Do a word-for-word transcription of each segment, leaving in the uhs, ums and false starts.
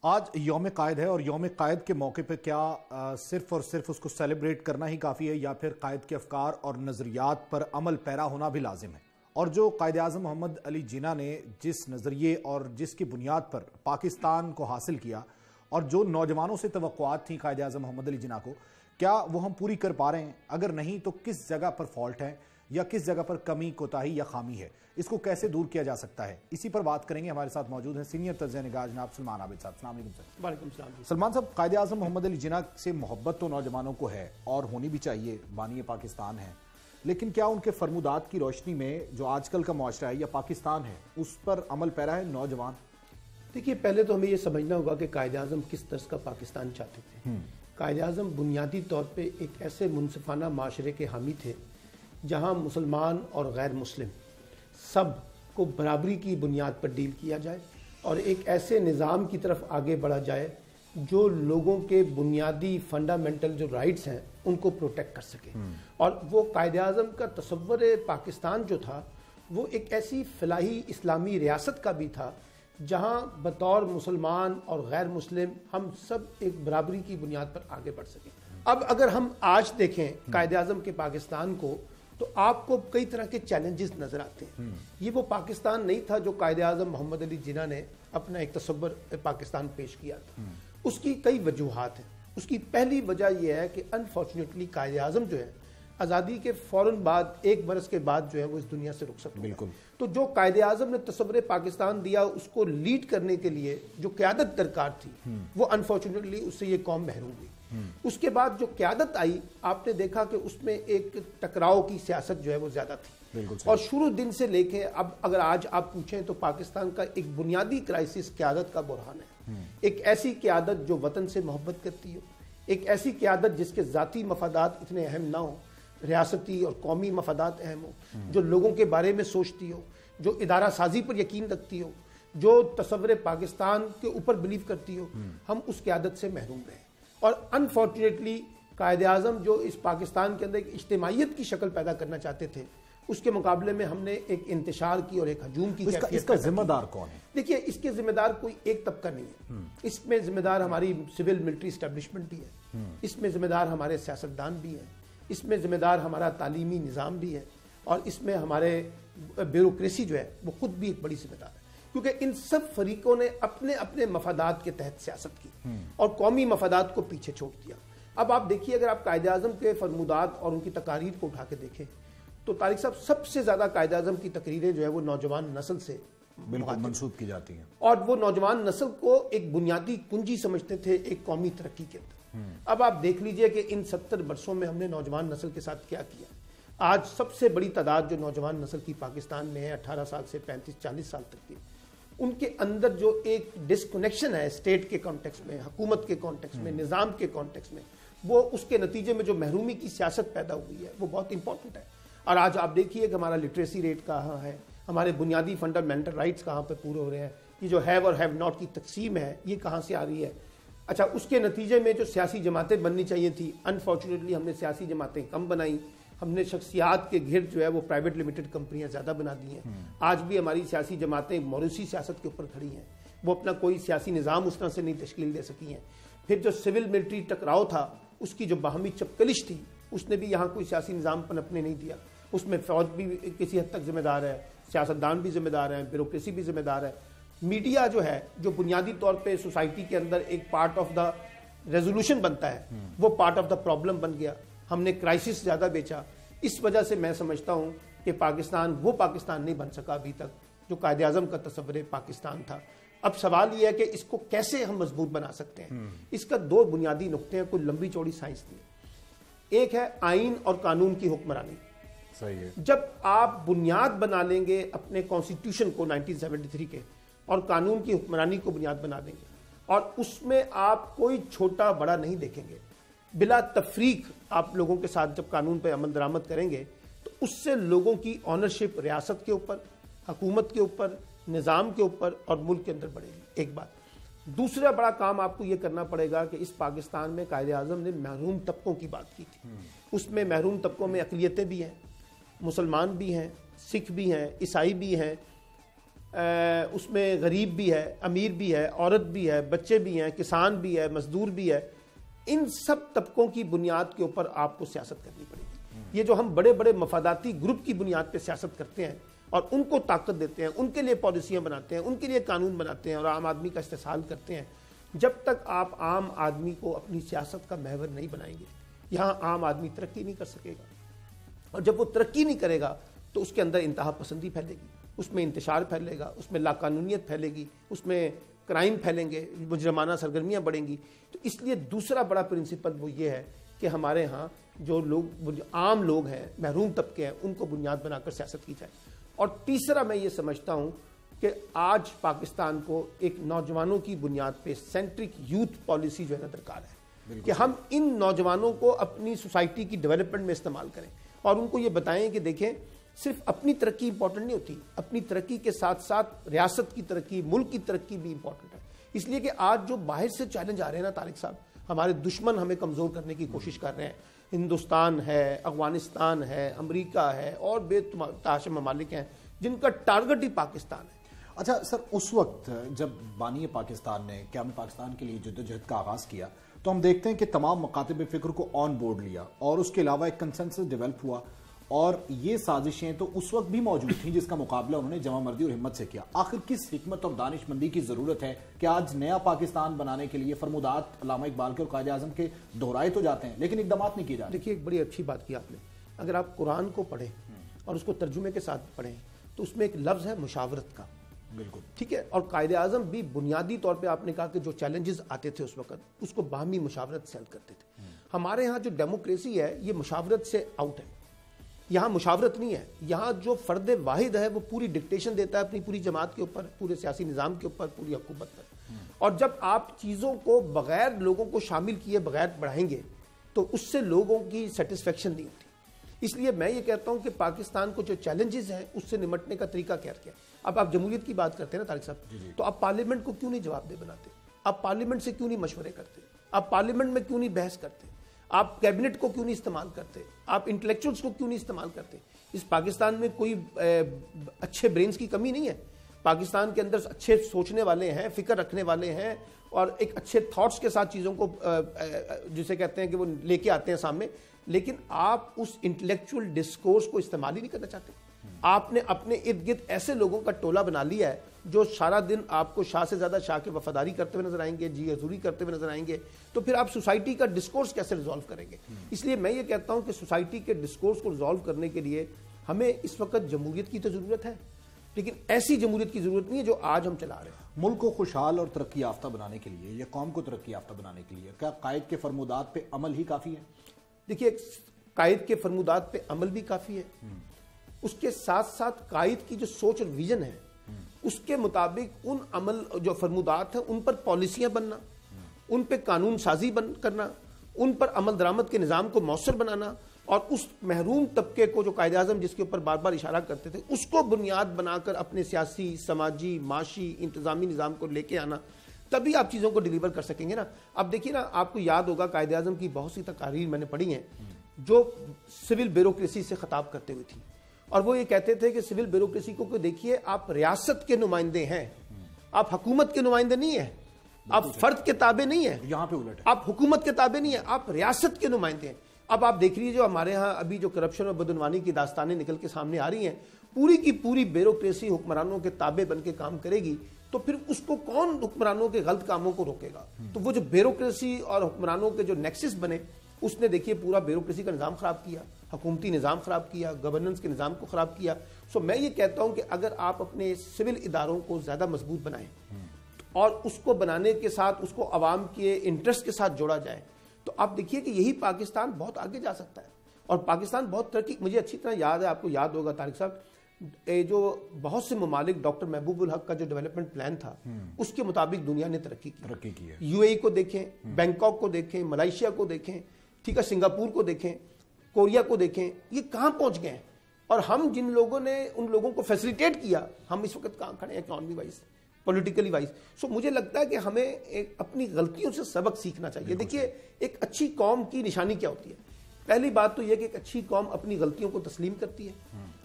آج یوم قائد ہے اور یوم قائد کے موقع پہ کیا صرف اور صرف اس کو سیلیبریٹ کرنا ہی کافی ہے یا پھر قائد کے افکار اور نظریات پر عمل پیرا ہونا بھی لازم ہے؟ اور جو قائد اعظم محمد علی جناح نے جس نظریے اور جس کی بنیاد پر پاکستان کو حاصل کیا اور جو نوجوانوں سے توقعات تھیں قائد اعظم محمد علی جناح کو، کیا وہ ہم پوری کر پا رہے ہیں؟ اگر نہیں تو کس جگہ پر فالٹ ہے یا کس جگہ پر کمی، کوتاہی یا خامی ہے؟ اس کو کیسے دور کیا جا سکتا ہے؟ اسی پر بات کریں گے۔ ہمارے ساتھ موجود ہیں سینئر تجزیہ نگار جناب سلمان عابد صاحب۔ السلام علیکم سر۔ وعلیکم السلام۔ سلمان صاحب، قائد اعظم محمد علی جناح سے محبت تو نوجوانوں کو ہے اور ہونی بھی چاہیے، بانی پاکستان ہے، لیکن کیا ان کے فرمودات کی روشنی میں جو آج کل کا معاشرہ ہے یا پاکستان ہے اس پر عمل پیرا ہے نوجوان؟ دیکھیے، پہلے تو ہمیں یہ سمجھنا ہوگا کہ قائد اعظم کس طرح کا پاکستان چاہتے تھے۔ قائد اعظم بنیادی طور پہ ایک ایسے منصفانہ معاشرے کے حامی تھے جہاں مسلمان اور غیر مسلم سب کو برابری کی بنیاد پر ڈیل کیا جائے اور ایک ایسے نظام کی طرف آگے بڑھا جائے جو لوگوں کے بنیادی فنڈامنٹل جو رائٹس ہیں ان کو پروٹیکٹ کر سکے۔ اور وہ قائد اعظم کا تصور پاکستان جو تھا وہ ایک ایسی فلاحی اسلامی ریاست کا بھی تھا جہاں بطور مسلمان اور غیر مسلم ہم سب ایک برابری کی بنیاد پر آگے بڑھ سکیں۔ اب اگر ہم آج دیکھیں قائد اعظم کے پاکستان کو تو آپ کو کئی طرح کے چیلنجز نظر آتے ہیں۔ یہ وہ پاکستان نہیں تھا جو قائد اعظم محمد علی جناح نے اپنا ایک تصور پاکستان پیش کیا تھا۔ اس کی کئی وجوہات ہیں۔ اس کی پہلی وجہ یہ ہے کہ انفارچونیٹلی قائد اعظم جو ہے آزادی کے فوراً بعد ایک برس کے بعد جو ہے وہ اس دنیا سے رخصت ہو گئے۔ بالکل۔ تو جو قائد اعظم نے تصور پاکستان دیا اس کو لیڈ کرنے کے لیے جو قیادت درکار تھی وہ انفارچونیٹلی اس سے یہ قوم محروم ہوئی۔ اس کے بعد جو قیادت آئی آپ نے دیکھا کہ اس میں ایک ٹکراؤ کی سیاست جو ہے وہ زیادہ تھی، اور شروع دن سے لے کے اب اگر آج آپ پوچھیں تو پاکستان کا ایک بنیادی کرائسس قیادت کا بحران ہے۔ ایک ایسی قیادت جو وطن سے محبت کرتی ہو، ایک ایسی قیادت جس کے ذاتی مفادات اتنے اہم نہ ہوں، ریاستی اور قومی مفادات اہم ہوں، جو لوگوں کے بارے میں سوچتی ہو، جو ادارہ سازی پر یقین رکھتی ہو، جو تصور پاکستان کے اوپر بلیو کرتی ہو، ہم اس قیادت سے محروم رہے۔ اور انفارچونیٹلی قائد اعظم جو اس پاکستان کے اندر ایک اجتماعیت کی شکل پیدا کرنا چاہتے تھے اس کے مقابلے میں ہم نے ایک انتشار کی اور ایک ہجوم کی کیفیت۔ اس کا ذمہ دار کون ہے؟ دیکھیے، اس کے ذمہ دار کوئی ایک طبقہ نہیں ہے۔ اس میں ذمہ دار ہماری سول ملٹری اسٹیبلشمنٹ بھی ہے، اس میں ذمہ دار ہمارے سیاستدان بھی ہیں، اس میں ذمہ دار ہمارا تعلیمی نظام بھی ہے، اور اس میں ہمارے بیوروکریسی جو ہے وہ خود بھی ایک بڑی ذمہ دار ہے، کیونکہ ان سب فریقوں نے اپنے اپنے مفادات کے تحت سیاست کی اور قومی مفادات کو پیچھے چھوڑ دیا۔ اب آپ دیکھیے، اگر آپ قائد اعظم کے فرمودات اور ان کی تقاریر کو اٹھا کے دیکھیں تو طارق صاحب سب سے زیادہ قائد اعظم کی تقریریں جو ہے وہ نوجوان نسل سے بالکل منسوب کی جاتی ہیں، اور وہ نوجوان نسل کو ایک بنیادی کنجی سمجھتے تھے ایک قومی ترقی کے اندر۔ اب آپ دیکھ لیجئے کہ ان ستر برسوں میں ہم نے نوجوان نسل کے ساتھ کیا کیا۔ آج سب سے بڑی تعداد جو نوجوان نسل کی پاکستان میں ہے اٹھارہ سال سے پینتیس چالیس سال تک کی، ان کے اندر جو ایک ڈسکنیکشن ہے اسٹیٹ کے کانٹیکس میں، حکومت کے کانٹیکس میں، نظام کے کانٹیکس میں، وہ اس کے نتیجے میں جو محرومی کی سیاست پیدا ہوئی ہے وہ بہت امپورٹنٹ ہے۔ اور آج آپ دیکھیے کہ ہمارا لٹریسی ریٹ کہاں ہے، ہمارے بنیادی فنڈامنٹل رائٹس کہاں پہ پورے ہو رہے ہیں، یہ جو ہیو اور ہیو ناٹ کی تقسیم ہے یہ کہاں سے آ رہی ہے۔ اچھا، اس کے نتیجے میں جو سیاسی جماعتیں بننی چاہیے تھی انفارچونیٹلی ہم نے سیاسی جماعتیں کم بنائیں، ہم نے شخصیات کے گھر جو ہے وہ پرائیویٹ لمیٹڈ کمپنیاں زیادہ بنا دی ہیں۔ آج بھی ہماری سیاسی جماعتیں موروثی سیاست کے اوپر کھڑی ہیں، وہ اپنا کوئی سیاسی نظام اس طرح سے نہیں تشکیل دے سکی ہیں۔ پھر جو سول ملٹری ٹکراؤ تھا اس کی جو باہمی چپکلش تھی اس نے بھی یہاں کوئی سیاسی نظام پنپنے نہیں دیا، اس میں فوج بھی کسی حد تک ذمہ دار ہے، سیاستدان بھی ذمہ دار ہیں، بیوروکریسی بھی ذمہ دار ہے، میڈیا جو ہے جو بنیادی طور پہ سوسائٹی کے اندر ایک پارٹ آف دا ریزولوشن بنتا ہے وہ پارٹ آف دا پرابلم بن گیا۔ ہم نے کرائسس زیادہ بیچا، اس وجہ سے میں سمجھتا ہوں کہ پاکستان وہ پاکستان نہیں بن سکا ابھی تک جو قائد اعظم کا تصور پاکستان تھا۔ اب سوال یہ ہے کہ اس کو کیسے ہم مضبوط بنا سکتے ہیں۔ اس کا دو بنیادی نقطے ہیں، کوئی لمبی چوڑی سائنس نہیں۔ ایک ہے آئین اور قانون کی حکمرانی۔ صحیح ہے۔ جب آپ بنیاد بنا لیں گے اپنے کانسٹیٹیوشن کو نائنٹین سیونٹی تھری کے اور قانون کی حکمرانی کو بنیاد بنا دیں گے اور اس میں آپ کوئی چھوٹا بڑا نہیں دیکھیں گے، بلا تفریق آپ لوگوں کے ساتھ جب قانون پہ عمل درآمد کریں گے تو اس سے لوگوں کی آنرشپ ریاست کے اوپر، حکومت کے اوپر، نظام کے اوپر اور ملک کے اندر بڑھے گی۔ ایک بات۔ دوسرا بڑا کام آپ کو یہ کرنا پڑے گا کہ اس پاکستان میں قائد اعظم نے محروم طبقوں کی بات کی تھی، اس میں محروم طبقوں میں اقلیتیں بھی ہیں، مسلمان بھی ہیں، سکھ بھی ہیں، عیسائی بھی ہیں، اس میں غریب بھی ہے، امیر بھی ہے، عورت بھی ہے، بچے بھی ہیں، کسان بھی ہے، مزدور بھی ہے. ان سب طبقوں کی بنیاد کے اوپر آپ کو سیاست کرنی پڑے گی. یہ جو ہم بڑے بڑے مفاداتی گروپ کی بنیاد پہ سیاست کرتے ہیں اور ان کو طاقت دیتے ہیں، ان کے لیے پالیسیاں بناتے ہیں، ان کے لیے قانون بناتے ہیں اور عام آدمی کا استحصال کرتے ہیں، جب تک آپ عام آدمی کو اپنی سیاست کا محور نہیں بنائیں گے یہاں عام آدمی ترقی نہیں کر سکے گا. اور جب وہ ترقی نہیں کرے گا تو اس کے اندر انتہا پسندی پھیلے گی، اس میں انتشار پھیلے گا، اس میں لاقانونیت پھیلے گی، اس میں کرائم پھیلیں گے، مجرمانہ سرگرمیاں بڑھیں گی. تو اس لیے دوسرا بڑا پرنسپل وہ یہ ہے کہ ہمارے ہاں جو لوگ عام لوگ ہیں، محروم طبقے ہیں، ان کو بنیاد بنا کر سیاست کی جائے. اور تیسرا میں یہ سمجھتا ہوں کہ آج پاکستان کو ایک نوجوانوں کی بنیاد پہ سینٹرک یوتھ پالیسی جو ہے نا درکار ہے کہ ہم ان نوجوانوں کو اپنی سوسائٹی کی ڈیولپمنٹ میں استعمال کریں اور ان کو یہ بتائیں کہ دیکھیں صرف اپنی ترقی امپورٹنٹ نہیں ہوتی، اپنی ترقی کے ساتھ ساتھ ریاست کی ترقی، ملک کی ترقی بھی امپورٹنٹ ہے. اس لیے کہ آج جو باہر سے چیلنج آ رہے ہیں نا طارق صاحب، ہمارے دشمن ہمیں کمزور کرنے کی کوشش کر رہے ہیں. ہندوستان ہے، افغانستان ہے، امریکہ ہے اور بے تحاشا ممالک ہیں جن کا ٹارگٹ ہی پاکستان ہے. اچھا سر، اس وقت جب بانی پاکستان نے قیام پاکستان کے لیے جدوجہد کا آغاز کیا تو ہم دیکھتے ہیں کہ تمام مکاتب فکر کو آن بورڈ لیا اور اس کے علاوہ ایک کنسنسس ڈیولپ ہوا اور یہ سازشیں تو اس وقت بھی موجود تھیں جس کا مقابلہ انہوں نے جمع مردی اور ہمت سے کیا. آخر کس حکمت اور دانش مندی کی ضرورت ہے کہ آج نیا پاکستان بنانے کے لیے فرمودات علامہ اقبال کے اور قائد اعظم کے دہرائے تو جاتے ہیں لیکن اقدامات نہیں کیے جاتے؟ دیکھیے ایک بڑی اچھی بات کی آپ نے. اگر آپ قرآن کو پڑھیں اور اس کو ترجمے کے ساتھ پڑھیں تو اس میں ایک لفظ ہے مشاورت کا. بالکل ٹھیک ہے. اور قائد اعظم بھی بنیادی طور پہ آپ نے کہا کہ جو چیلنجز آتے تھے اس وقت اس کو باہمی مشاورت سے حل کرتے تھے. ہمارے ہاں جو ڈیموکریسی ہے یہ مشاورت سے آؤٹ ہے. یہاں مشاورت نہیں ہے، یہاں جو فرد واحد ہے وہ پوری ڈکٹیشن دیتا ہے اپنی پوری جماعت کے اوپر، پورے سیاسی نظام کے اوپر، پوری حکومت پر. اور جب آپ چیزوں کو بغیر لوگوں کو شامل کیے بغیر بڑھائیں گے تو اس سے لوگوں کی سیٹسفیکشن نہیں ہوتی. اس لیے میں یہ کہتا ہوں کہ پاکستان کو جو چیلنجز ہیں اس سے نمٹنے کا طریقہ کیا کیا. اب آپ جمہوریت کی بات کرتے ہیں نا طارق صاحب، تو آپ پارلیمنٹ کو کیوں نہیں جواب دہ بناتے؟ آپ پارلیمنٹ سے کیوں نہیں مشورے کرتے؟ آپ پارلیمنٹ میں کیوں نہیں بحث کرتے؟ آپ کیبنٹ کو کیوں نہیں استعمال کرتے؟ آپ انٹلیکچوئلز کو کیوں نہیں استعمال کرتے؟ اس پاکستان میں کوئی اچھے برینز کی کمی نہیں ہے. پاکستان کے اندر اچھے سوچنے والے ہیں، فکر رکھنے والے ہیں اور ایک اچھے تھاٹس کے ساتھ چیزوں کو جسے کہتے ہیں کہ وہ لے کے آتے ہیں سامنے. لیکن آپ اس انٹلیکچوئل ڈسکورس کو استعمال ہی نہیں کرنا چاہتے. آپ نے اپنے ارد گرد ایسے لوگوں کا ٹولہ بنا لیا ہے جو سارا دن آپ کو شاہ سے زیادہ شاہ کے وفاداری کرتے ہوئے نظر آئیں گے، جی حضوری کرتے ہوئے نظر آئیں گے. تو پھر آپ سوسائٹی کا ڈسکورس کیسے ریزالو کریں گے؟ اس لیے میں یہ کہتا ہوں کہ سوسائٹی کے ڈسکورس کو ریزالو کرنے کے لیے ہمیں اس وقت جمہوریت کی تو ضرورت ہے، لیکن ایسی جمہوریت کی ضرورت نہیں ہے جو آج ہم چلا رہے ہیں. ملک کو خوشحال اور ترقی یافتہ بنانے کے لیے یا قوم کو ترقی یافتہ بنانے کے لیے کیا قائد کے فرمودات پہ عمل ہی کافی ہے؟ دیکھیے قائد کے فرمودات پہ عمل بھی کافی ہے، اس کے ساتھ ساتھ قائد کی جو سوچ اور ویژن ہے اس کے مطابق ان عمل جو فرمودات ہیں ان پر پالیسیاں بننا، ان پہ قانون سازی بن کرنا، ان پر عمل درآمد کے نظام کو مؤثر بنانا اور اس محروم طبقے کو جو قائد اعظم جس کے اوپر بار بار اشارہ کرتے تھے اس کو بنیاد بنا کر اپنے سیاسی، سماجی، معاشی، انتظامی نظام کو لے کے آنا، تبھی آپ چیزوں کو ڈیلیور کر سکیں گے نا. اب دیکھیے نا، آپ کو یاد ہوگا قائد اعظم کی بہت سی تقاریر میں نے پڑھی ہیں جو سول بیوروکریسی سے خطاب کرتے ہوئے تھی اور وہ یہ کہتے تھے کہ سول بیوروکریسی کو دیکھیے آپ ریاست کے نمائندے ہیں، آپ حکومت کے نمائندے نہیں ہیں، آپ فرد کے تابع نہیں ہیں، یہاں پہ الٹ ہے، آپ حکومت کے تابع نہیں ہیں، آپ ریاست کے نمائندے ہیں. اب آپ دیکھ لیجیے جو ہمارے ہاں ابھی جو کرپشن اور بدعنوانی کی داستانیں نکل کے سامنے آ رہی ہیں، پوری کی پوری بیوروکریسی حکمرانوں کے تابع بن کے کام کرے گی تو پھر اس کو کون حکمرانوں کے غلط کاموں کو روکے گا؟ تو وہ جو بیوروکریسی اور حکمرانوں کے جو نیکسس بنے اس نے دیکھیے پورا بیوروکریسی کا نظام خراب کیا، حکومتی نظام خراب کیا، گورننس کے نظام کو خراب کیا. سو میں یہ کہتا ہوں کہ اگر آپ اپنے سول اداروں کو زیادہ مضبوط بنائیں اور اس کو بنانے کے ساتھ اس کو عوام کے انٹرسٹ کے ساتھ جوڑا جائے تو آپ دیکھیے کہ یہی پاکستان بہت آگے جا سکتا ہے اور پاکستان بہت ترقی. مجھے اچھی طرح یاد ہے، آپ کو یاد ہوگا طارق صاحب، جو بہت سے ممالک ڈاکٹر محبوب الحق کا جو ڈیولپمنٹ پلان تھا اس کے مطابق دنیا نے ترقی کی ترقی کی ہے. یو اے ای کو دیکھیں، بینکاک کو دیکھیں، ملائیشیا کو دیکھیں، ٹھیک ہے، سنگاپور کو دیکھیں، کوریا کو دیکھیں، یہ کہاں پہنچ گئے ہیں. اور ہم جن لوگوں نے ان لوگوں کو فیسیلیٹیٹ کیا ہم اس وقت کہاں کھڑے ہیں economy wise, politically wise. So مجھے لگتا ہے کہ ہمیں ایک اپنی غلطیوں سے سبق سیکھنا چاہیے. دیکھیے ایک اچھی قوم کی نشانی کیا ہوتی ہے؟ پہلی بات تو یہ کہ ایک اچھی قوم اپنی غلطیوں کو تسلیم کرتی ہے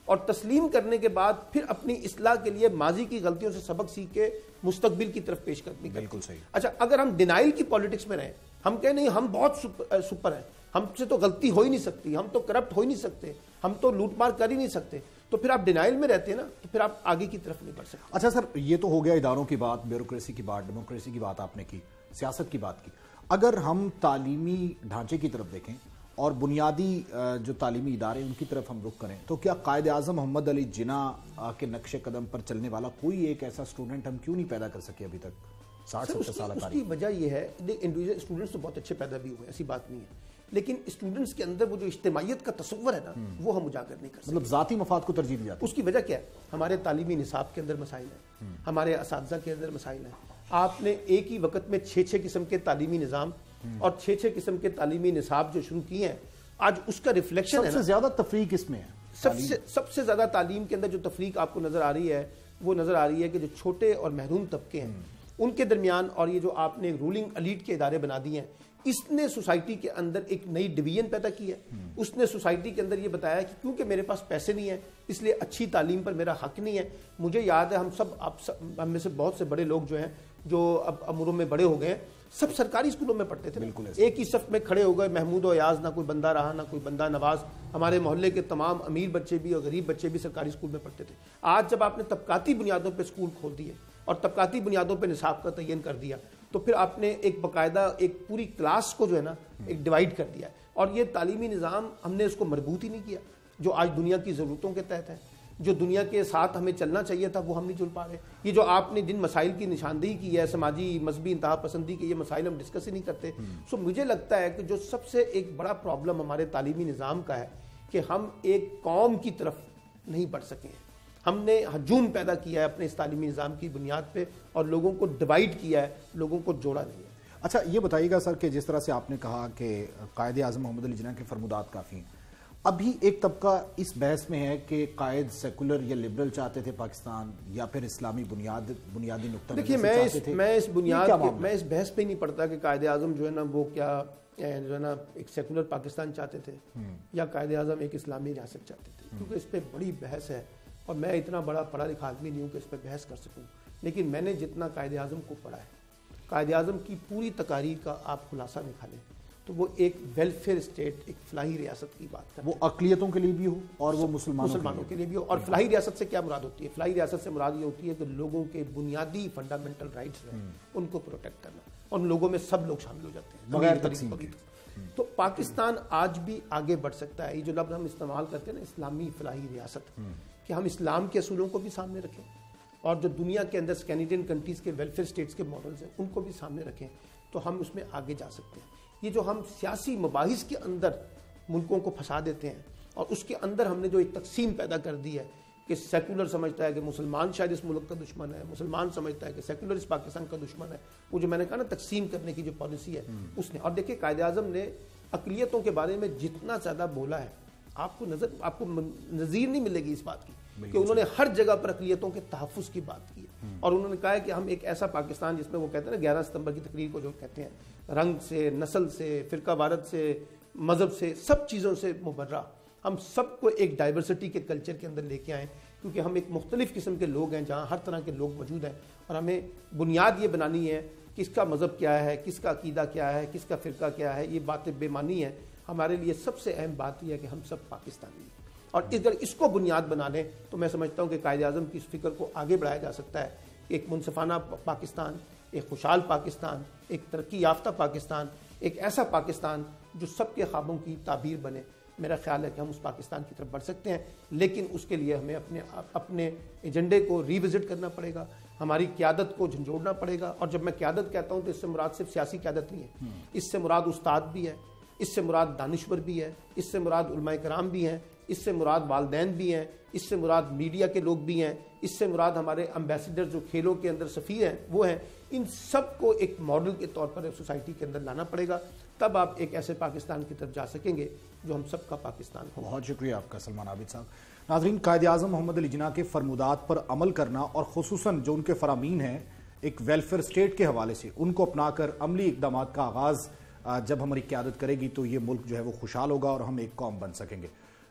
اور تسلیم کرنے کے بعد پھر اپنی اصلاح کے لیے ماضی کی غلطیوں سے سبق سیکھ کے مستقبل کی طرف پیش قدمی کرتے ہیں. بالکل صحیح. اچھا اگر ہم ڈینائل کی پالیٹکس میں رہیں, ہم کہیں نہیں ہم بہت سپر ہیں, ہم سے تو غلطی ہو ہی نہیں سکتی, ہم تو کرپٹ ہو ہی نہیں سکتے, ہم تو لوٹ مار کر ہی نہیں سکتے, تو پھر آپ ڈینائل میں رہتے ہیں نا, تو پھر آپ آگے کی طرف نہیں بڑھ سکتے. اچھا سر, یہ تو ہو گیا اداروں کی بات, بیوروکریسی کی بات, ڈیموکریسی کی بات آپ نے کی, سیاست کی بات کی. اگر ہم تعلیمی ڈھانچے کی طرف دیکھیں اور بنیادی جو تعلیمی ادارے ان کی طرف ہم رخ کریں, تو کیا قائد اعظم محمد علی جناح کے نقش قدم پر چلنے والا کوئی ایک ایسا اسٹوڈنٹ ہم کیوں نہیں پیدا کر سکے ابھی تک ساٹھ ستر سال اس کی وجہ یہ ہے, انڈیویجول اسٹوڈنٹس تو بہت اچھے پیدا بھی ہوئے, ایسی بات نہیں ہے, لیکن اسٹوڈنٹس کے اندر وہ جو اجتماعیت کا تصور ہے نا, وہ ہم اجاگر نہیں کر سکتے. مطلب ذاتی مفاد کو ترجیح دی جاتی ہے. اس کی وجہ کیا ہے؟ ہمارے تعلیمی نصاب کے اندر مسائل ہیں, ہمارے اساتذہ کے اندر مسائل ہیں. آپ نے ایک ہی وقت میں چھ چھ قسم کے تعلیمی نظام اور چھ چھ قسم کے تعلیمی نصاب جو شروع کیے ہیں, آج اس کا ریفلیکشن ہے. سب سے زیادہ تفریق اس میں ہے, سب سے سب سے زیادہ تعلیم کے اندر جو تفریق آپ کو نظر آ رہی ہے, وہ نظر آ رہی ہے کہ جو چھوٹے اور محروم طبقے ہیں ان کے درمیان, اور یہ جو آپ نے رولنگ الیٹ کے ادارے بنا دیے ہیں, اس نے سوسائٹی کے اندر ایک نئی ڈویژن پیدا کی ہے. اس نے سوسائٹی کے اندر یہ بتایا کہ کیونکہ میرے پاس پیسے نہیں ہیں اس لیے اچھی تعلیم پر میرا حق نہیں ہے. مجھے یاد ہے ہم سب آپ ہم میں سے بہت سے بڑے لوگ جو ہیں, جو اب عمروں میں بڑے ہو گئے ہیں, سب سرکاری اسکولوں میں پڑھتے تھے. بالکل ایک ہی صف میں کھڑے ہو گئے, محمود و ایاز, نہ کوئی بندہ رہا نہ کوئی بندہ نواز. ہمارے محلے کے تمام امیر بچے بھی اور غریب بچے بھی سرکاری اسکول میں پڑھتے تھے. آج جب آپ نے طبقاتی بنیادوں پہ اسکول کھول دیے اور طبقاتی بنیادوں پہ نصاب کا تعین کر دیا, تو پھر آپ نے ایک باقاعدہ ایک پوری کلاس کو جو ہے نا ایک ڈیوائیڈ کر دیا ہے. اور یہ تعلیمی نظام ہم نے اس کو مربوط ہی نہیں کیا جو آج دنیا کی ضرورتوں کے تحت ہے, جو دنیا کے ساتھ ہمیں چلنا چاہیے تھا وہ ہم نہیں چل پا رہے. یہ جو آپ نے جن مسائل کی نشاندہی کی ہے, سماجی مذہبی انتہا پسندی کے, یہ مسائل ہم ڈسکس ہی نہیں کرتے. سو مجھے لگتا ہے کہ جو سب سے ایک بڑا پرابلم ہمارے تعلیمی نظام کا ہے کہ ہم ایک قوم کی طرف نہیں بڑھ سکے ہیں. ہم نے ہجوم پیدا کیا ہے اپنے اس تعلیمی نظام کی بنیاد پہ اور لوگوں کو ڈیوائیڈ کیا ہے, لوگوں کو جوڑا نہیں ہے. اچھا یہ بتائیے گا سر کہ جس طرح سے آپ نے کہا کہ قائد اعظم محمد علی جناح کے فرمودات کافی ہیں, ابھی ایک طبقہ اس بحث میں ہے کہ قائد سیکولر یا لبرل چاہتے تھے پاکستان, یا پھر اسلامی بنیاد بنیادی نقطہ دیکھیے میں میں اس بنیاد میں اس بحث پہ نہیں پڑتا کہ قائد اعظم جو ہے نا وہ کیا جو ہے نا ایک سیکولر پاکستان چاہتے تھے یا قائد اعظم ایک اسلامی ریاست چاہتے تھے, کیونکہ اس پہ بڑی بحث ہے اور میں اتنا بڑا پڑھا لکھا آدمی نہیں ہوں کہ اس پہ بحث کر سکوں. لیکن میں نے جتنا قائد اعظم کو پڑھا ہے, قائد اعظم کی پوری تقاریر کا آپ خلاصہ نکالیں تو وہ ایک ویلفیئر اسٹیٹ, ایک فلاحی ریاست کی بات کرتے ہیں. وہ اقلیتوں کے لیے بھی ہو اور وہ مسلمانوں مسلمانوں کے لیے بھی ہو. اور فلاحی ریاست سے کیا مراد ہوتی ہے؟ فلاحی ریاست سے مراد یہ ہوتی ہے کہ لوگوں کے بنیادی فنڈامنٹل رائٹس ہیں ان کو پروٹیکٹ کرنا, اور ان لوگوں میں سب لوگ شامل ہو جاتے ہیں بغیر تقسیم کے. تو پاکستان آج بھی آگے بڑھ سکتا ہے. یہ جو لفظ ہم استعمال کرتے ہیں نا اسلامی فلاحی ریاست, کہ ہم اسلام کے اصولوں کو بھی سامنے رکھیں اور جو دنیا کے اندر اسکینڈینیوین کنٹریز کے ویلفیئر اسٹیٹس کے ماڈلز ہیں ان کو بھی سامنے رکھیں, تو ہم اس میں آگے جا سکتے ہیں. یہ جو ہم سیاسی مباحث کے اندر ملکوں کو پھنسا دیتے ہیں اور اس کے اندر ہم نے جو ایک تقسیم پیدا کر دی ہے کہ سیکولر سمجھتا ہے کہ مسلمان شاید اس ملک کا دشمن ہے, مسلمان سمجھتا ہے کہ سیکولر اس پاکستان کا دشمن ہے, وہ جو میں نے کہا نا تقسیم کرنے کی جو پالیسی ہے اس نے. اور دیکھیں قائد اعظم نے اقلیتوں کے بارے میں جتنا زیادہ بولا ہے, آپ کو نظر آپ کو نظیر نہیں ملے گی اس بات کی کہ انہوں نے ہر جگہ پر اقلیتوں کے تحفظ کی بات کی ہے. اور انہوں نے کہا ہے کہ ہم ایک ایسا پاکستان جس میں وہ کہتے ہیں نا گیارہ ستمبر کی تقریر کو جو کہتے ہیں, رنگ سے, نسل سے, فرقہ وارت سے, مذہب سے, سب چیزوں سے مبرہ ہم سب کو ایک ڈائیورسٹی کے کلچر کے اندر لے کے آئیں, کیونکہ ہم ایک مختلف قسم کے لوگ ہیں جہاں ہر طرح کے لوگ موجود ہیں. اور ہمیں بنیاد یہ بنانی ہے کس کا مذہب کیا ہے, کس کا عقیدہ کیا ہے, کس کا فرقہ کیا ہے, یہ باتیں بے معنی ہیں. ہمارے لیے سب سے اہم بات یہ ہے کہ ہم سب پاکستانی ہیں, اور اگر اس کو بنیاد بنا لیں تو میں سمجھتا ہوں کہ قائد اعظم کی اس فکر کو آگے بڑھایا جا سکتا ہے. ایک منصفانہ پاکستان, ایک خوشحال پاکستان, ایک ترقی یافتہ پاکستان, ایک ایسا پاکستان جو سب کے خوابوں کی تعبیر بنے. میرا خیال ہے کہ ہم اس پاکستان کی طرف بڑھ سکتے ہیں, لیکن اس کے لیے ہمیں اپنے اپنے ایجنڈے کو ری وزٹ کرنا پڑے گا, ہماری قیادت کو جھنجھوڑنا پڑے گا. اور جب میں قیادت کہتا ہوں تو اس سے مراد صرف سیاسی قیادت نہیں ہے, اس سے مراد استاد بھی ہے, اس سے مراد دانشور بھی ہے, اس سے مراد علماء کرام بھی ہیں, اس سے مراد والدین بھی ہیں, اس سے مراد میڈیا کے لوگ بھی ہیں, اس سے مراد ہمارے امبیسڈر جو کھیلوں کے اندر سفیر ہیں وہ ہیں. ان سب کو ایک ماڈل کے طور پر سوسائٹی کے اندر لانا پڑے گا, تب آپ ایک ایسے پاکستان کی طرف جا سکیں گے جو ہم سب کا پاکستان ہو. بہت شکریہ آپ کا سلمان عابد صاحب. ناظرین, قائد اعظم محمد علی جناح کے فرمودات پر عمل کرنا اور خصوصاً جو ان کے فرامین ہیں ایک ویلفیئر اسٹیٹ کے حوالے سے, ان کو اپنا کر عملی اقدامات کا آغاز جب ہماری قیادت کرے گی تو یہ ملک جو ہے وہ خوشحال ہوگا اور ہم ایک قوم بن سکیں گے.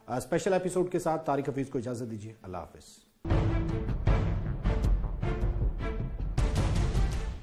اسپیشل ایپیسوڈ کے ساتھ طارق حفیظ کو اجازت دیجیے. اللہ حافظ.